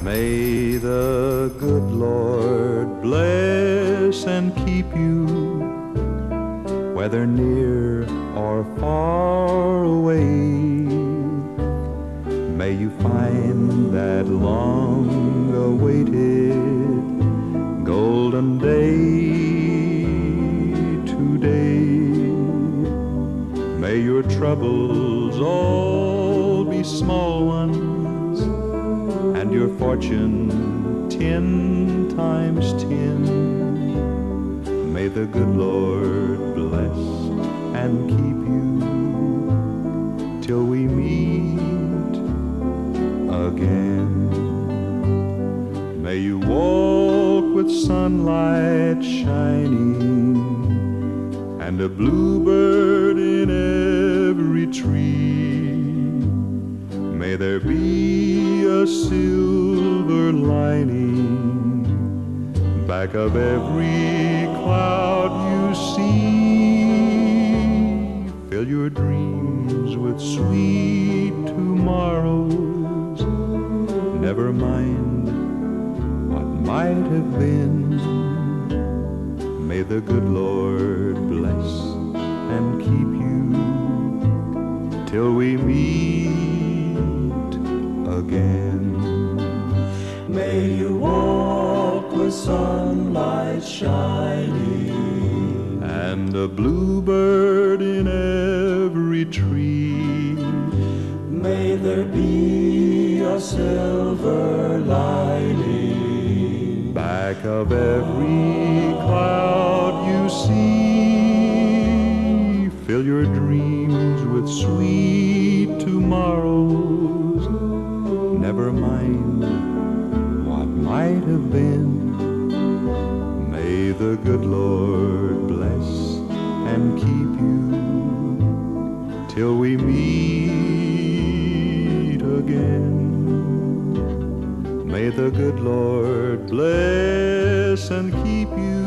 May the good Lord bless and keep you, whether near or far away. May you find that long-awaited golden day today. May your troubles all be small ones, and your fortune 10 times 10. May the good Lord bless and keep you till we meet again. May you walk with sunlight shining and a bluebird in every tree. May there be a silver lining back of every cloud you see. Fill your dreams with sweet tomorrows. Never mind what might have been. May the good Lord bless and keep you till we meet again. May you walk with sunlight shining and a bluebird in every tree. May there be a silver lining back of every cloud you see. Fill your dreams with sweet tomorrows. Never mind what might have been. May the good Lord bless and keep you till we meet again. May the good Lord bless and keep you